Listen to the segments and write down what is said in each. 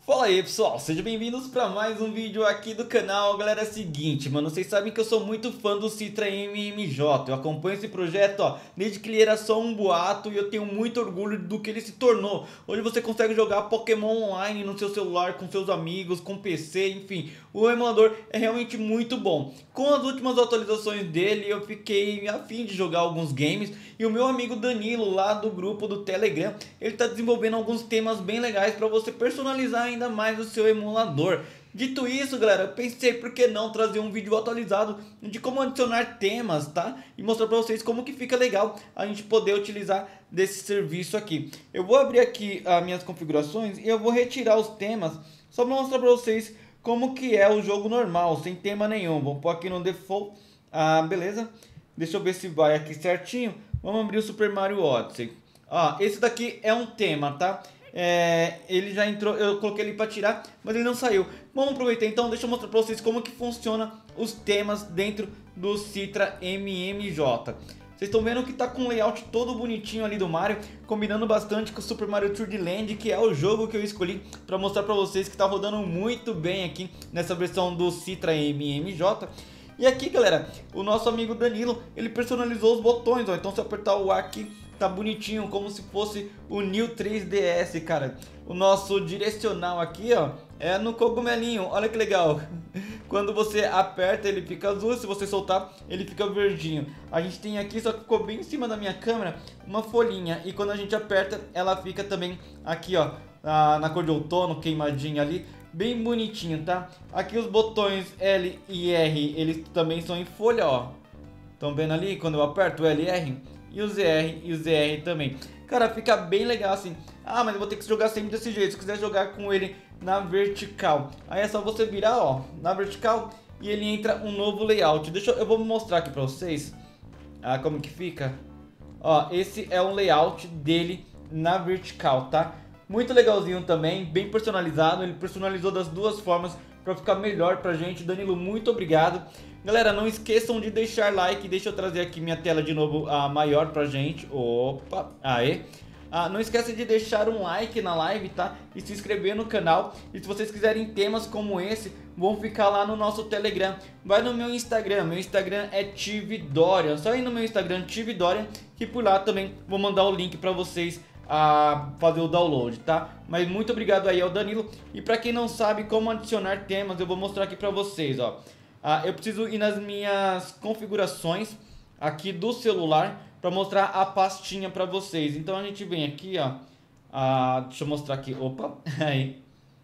Fala aí pessoal, sejam bem-vindos para mais um vídeo aqui do canal. Galera, é o seguinte, mano, vocês sabem que eu sou muito fã do Citra MMJ. Eu acompanho esse projeto, ó, desde que ele era só um boato e eu tenho muito orgulho do que ele se tornou. Hoje você consegue jogar Pokémon online no seu celular, com seus amigos, com PC, enfim. O emulador é realmente muito bom. Com as últimas atualizações dele, eu fiquei a fim de jogar alguns games. E o meu amigo Danilo, lá do grupo do Telegram, ele está desenvolvendo alguns temas bem legais para você personalizar ainda mais o seu emulador. Dito isso, galera, eu pensei por que não trazer um vídeo atualizado de como adicionar temas, tá? E mostrar para vocês como que fica legal a gente poder utilizar desse serviço aqui. Eu vou abrir aqui as minhas configurações e eu vou retirar os temas só para mostrar para vocês como que é o jogo normal, sem tema nenhum. Vou pôr aqui no default, beleza? Deixa eu ver se vai aqui certinho. Vamos abrir o Super Mario Odyssey. Esse daqui é um tema, tá? Ele já entrou, eu coloquei ele para tirar, mas ele não saiu. Vamos aproveitar então, deixa eu mostrar para vocês como que funciona os temas dentro do Citra MMJ. Vocês estão vendo que tá com um layout todo bonitinho ali do Mario, combinando bastante com o Super Mario 3D Land, que é o jogo que eu escolhi para mostrar para vocês que tá rodando muito bem aqui nessa versão do Citra MMJ. E aqui, galera, o nosso amigo Danilo, ele personalizou os botões, ó. Então se eu apertar o A aqui, tá bonitinho, como se fosse o New 3DS, cara. O nosso direcional aqui, ó, é no cogumelinho, olha que legal. Quando você aperta, ele fica azul, se você soltar, ele fica verdinho. A gente tem aqui, só que ficou bem em cima da minha câmera, uma folhinha. E quando a gente aperta, ela fica também aqui, ó, na cor de outono, queimadinha ali. Bem bonitinho, tá? Aqui os botões L e R, eles também são em folha, ó. Estão vendo ali quando eu aperto o L e R? E o ZR e o ZR também. Cara, fica bem legal assim. Mas eu vou ter que jogar sempre desse jeito. Se quiser jogar com ele na vertical, aí é só você virar, ó, na vertical e ele entra um novo layout. Eu vou mostrar aqui pra vocês como que fica. Ó, esse é o layout dele na vertical, tá? Muito legalzinho também, bem personalizado. Ele personalizou das duas formas para ficar melhor pra gente. Danilo, muito obrigado. Galera, não esqueçam de deixar like. Deixa eu trazer aqui minha tela de novo maior pra gente. Opa, aê. Não esqueça de deixar um like na live, tá? E se inscrever no canal. E se vocês quiserem temas como esse, vão ficar lá no nosso Telegram. Vai no meu Instagram é Tividorian. Só ir no meu Instagram, Tividorian, que por lá também vou mandar o link pra vocês fazer o download, tá? Mas muito obrigado aí ao Danilo. E pra quem não sabe como adicionar temas, eu vou mostrar aqui pra vocês, ó. Eu preciso ir nas minhas configurações aqui do celular pra mostrar a pastinha pra vocês. Então a gente vem aqui, ó. Deixa eu mostrar aqui, opa, aí.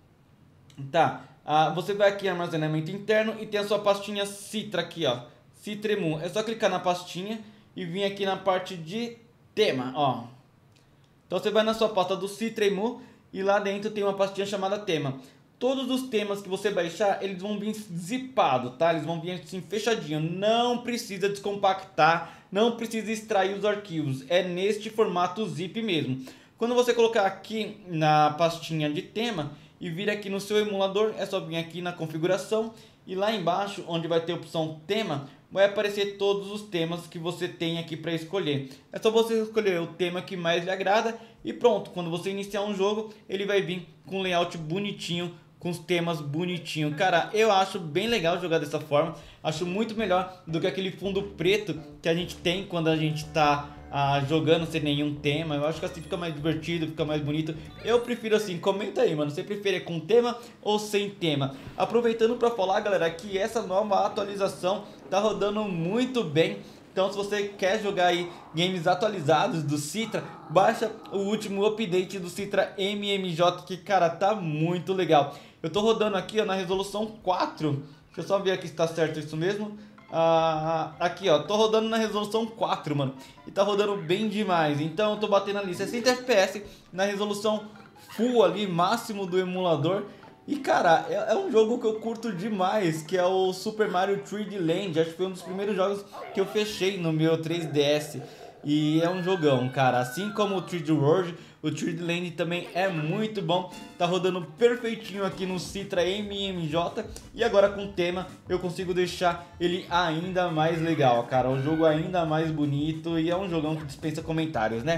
Tá, você vai aqui em armazenamento interno e tem a sua pastinha Citra aqui, ó. Citremu, é só clicar na pastinha e vir aqui na parte de tema, ó. Então você vai na sua pasta do Citremu e lá dentro tem uma pastinha chamada tema. Todos os temas que você baixar, eles vão vir zipados, tá? Eles vão vir assim fechadinho. Não precisa descompactar, não precisa extrair os arquivos. É neste formato zip mesmo. Quando você colocar aqui na pastinha de tema e vir aqui no seu emulador, é só vir aqui na configuração e lá embaixo, onde vai ter a opção tema, vai aparecer todos os temas que você tem aqui para escolher. É só você escolher o tema que mais lhe agrada e pronto. Quando você iniciar um jogo, ele vai vir com um layout bonitinho, com os temas bonitinho. Cara, eu acho bem legal jogar dessa forma. Acho muito melhor do que aquele fundo preto que a gente tem quando a gente tá jogando sem nenhum tema. Eu acho que assim fica mais divertido, fica mais bonito. Eu prefiro assim, comenta aí, mano. Você prefere com tema ou sem tema? Aproveitando para falar, galera, que essa nova atualização tá rodando muito bem. Então se você quer jogar aí games atualizados do Citra, baixa o último update do Citra MMJ, que cara, tá muito legal. Eu tô rodando aqui, ó, na resolução 4. Deixa eu só ver aqui se tá certo isso mesmo. Aqui, ó, tô rodando na resolução 4, mano. E tá rodando bem demais. Então eu tô batendo ali 60 FPS na resolução full ali, máximo do emulador. E cara, é um jogo que eu curto demais, que é o Super Mario 3D Land. Acho que foi um dos primeiros jogos que eu fechei no meu 3DS. E é um jogão, cara. Assim como o 3D World, o 3D Land também é muito bom. Tá rodando perfeitinho aqui no Citra MMJ. E agora com o tema eu consigo deixar ele ainda mais legal, cara. O jogo ainda mais bonito e é um jogão que dispensa comentários, né?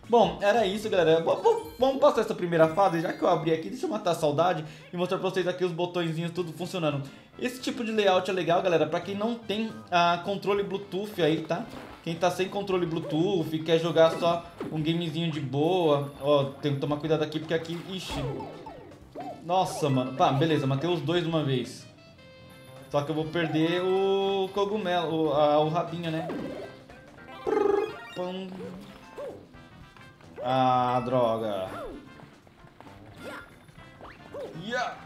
Bom, era isso, galera. Vamos passar essa primeira fase, já que eu abri aqui, deixa eu matar a saudade e mostrar pra vocês aqui os botõezinhos tudo funcionando. Esse tipo de layout é legal, galera, pra quem não tem controle Bluetooth aí, tá? Quem tá sem controle Bluetooth, quer jogar só um gamezinho de boa. Ó, tem que tomar cuidado aqui, porque aqui... Ixi. Nossa, mano. Tá, beleza, matei os dois de uma vez. Só que eu vou perder o cogumelo, o rabinho, né? Pum. Ah, droga. Yeah.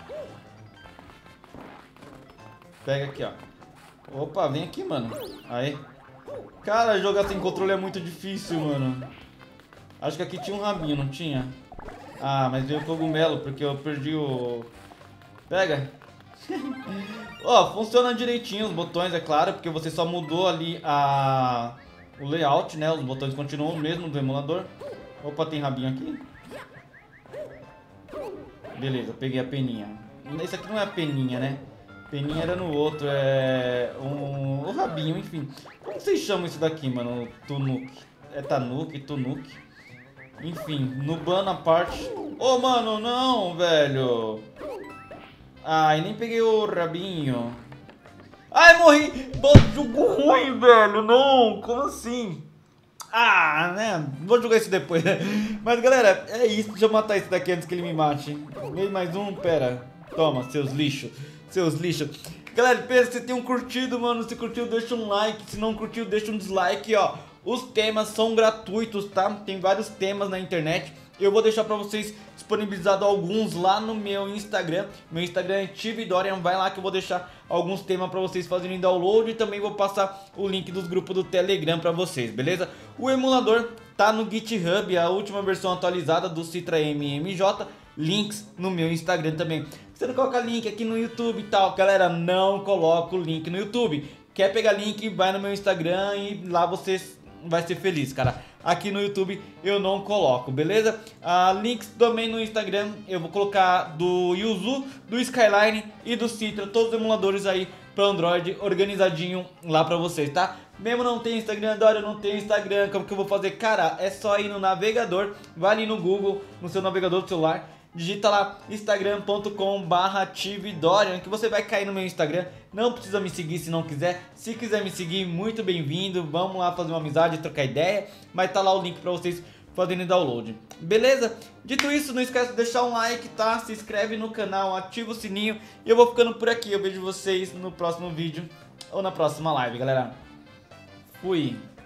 Pega aqui, ó. Opa, vem aqui, mano. Aí. Cara, jogar sem controle é muito difícil, mano. Acho que aqui tinha um rabinho, não tinha? Ah, mas veio o cogumelo, porque eu perdi o... Pega. Ó, funciona direitinho os botões, é claro, porque você só mudou ali o layout, né? Os botões continuam os mesmos do emulador. Opa, tem rabinho aqui. Beleza, peguei a peninha. Esse aqui não é a peninha, né? Peninha era no outro, é... o rabinho, enfim. Como vocês chamam isso daqui, mano? Tunuki. É Tanuki, Tunuki. Enfim, nubando a parte... Ô, mano, não, velho. Ai, nem peguei o rabinho. Ai, morri. Jogo ruim, velho. Não, como assim? Ah, né? Vou jogar isso depois, né? Mas, galera, é isso. Deixa eu matar esse daqui antes que ele me mate. Veio mais um, pera. Toma, seus lixos. Seus lixos. Galera, espero que vocês tenham curtido, mano. Se curtiu, deixa um like. Se não curtiu, deixa um dislike, ó. Os temas são gratuitos, tá? Tem vários temas na internet. Eu vou deixar pra vocês disponibilizado alguns lá no meu Instagram. Meu Instagram é TVDorian. Vai lá que eu vou deixar alguns temas pra vocês fazerem download. E também vou passar o link dos grupos do Telegram pra vocês, beleza? O emulador tá no GitHub, a última versão atualizada do Citra MMJ. Links no meu Instagram também. Você não coloca link aqui no YouTube e tal, galera, não coloca o link no YouTube. Quer pegar link, vai no meu Instagram e lá você vai ser feliz, cara. Aqui no YouTube eu não coloco, beleza? Links também no Instagram, eu vou colocar do Yuzu, do Skyline e do Citra, todos os emuladores aí para Android, organizadinho lá pra vocês, tá? Mesmo não tem Instagram, Dória, não tem Instagram, como que eu vou fazer? Cara, é só ir no navegador, vai ali no Google, no seu navegador do celular, digita lá instagram.com/tvdorian que você vai cair no meu Instagram. Não precisa me seguir se não quiser. Se quiser me seguir, muito bem-vindo. Vamos lá fazer uma amizade, trocar ideia. Mas tá lá o link pra vocês fazerem download. Beleza? Dito isso, não esquece de deixar um like, tá? Se inscreve no canal, ativa o sininho. E eu vou ficando por aqui. Eu vejo vocês no próximo vídeo ou na próxima live, galera. Fui!